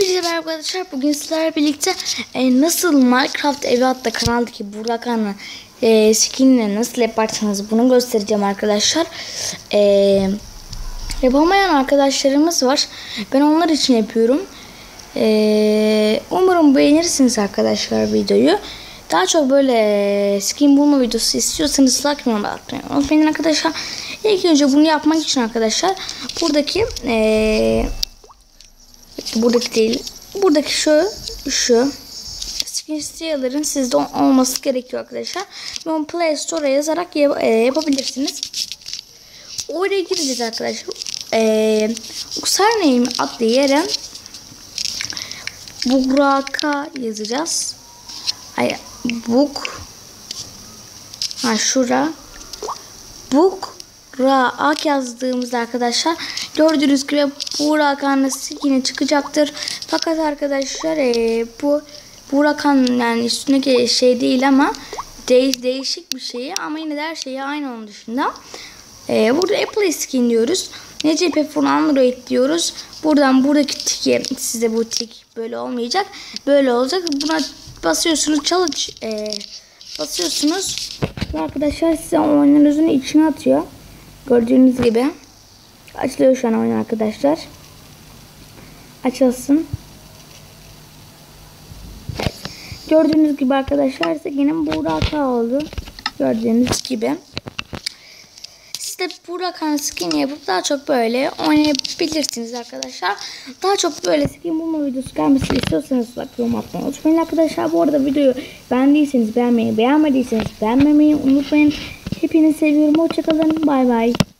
Merhaba arkadaşlar, bugün sizlerle birlikte nasıl Minecraft Evi adlı kanaldaki Burakan'ı skinle nasıl yaparsanız bunu göstereceğim arkadaşlar. Yapamayan arkadaşlarımız var, ben onlar için yapıyorum. Umarım beğenirsiniz arkadaşlar videoyu. Daha çok böyle skin bulma videosu istiyorsanız like ve atmayı unutmayın arkadaşlar. İlk önce bunu yapmak için arkadaşlar buradaki değil, buradaki şu skin sitelerinin sizde olması gerekiyor arkadaşlar. Bunu Play Store'a yazarak yapabilirsiniz. Oraya gireceğiz arkadaşlar. Username adlı yere Buraka yazacağız. Hayır, şura Burak yazdığımızda arkadaşlar gördüğünüz gibi Burakan yine çıkacaktır. Fakat arkadaşlar bu Burakan yani üstündeki şey değil ama değişik bir şey ama yine de her şey aynı onun dışında. Burada Apple skin diyoruz. NCP for Android diyoruz. Buradaki tiki, size bu tik böyle olmayacak. Böyle olacak. Buna basıyorsunuz, basıyorsunuz. Arkadaşlar size oyununuzun içine atıyor. Gördüğünüz gibi açılıyor şu an oyun arkadaşlar. Açılsın. Evet. Gördüğünüz gibi arkadaşlar yine Buraka oldu. Gördüğünüz gibi. Siz de Burakan skin yapıp daha çok böyle oynayabilirsiniz arkadaşlar. Daha çok böyle skin bulma videosu gelmesini istiyorsanız yorum atmayı unutmayın arkadaşlar. Bu arada videoyu beğendiyseniz beğenmeyi, beğenmediyseniz beğenmemeyi unutmayın. Hepinizi seviyorum. Hoşçakalın. Bay bay.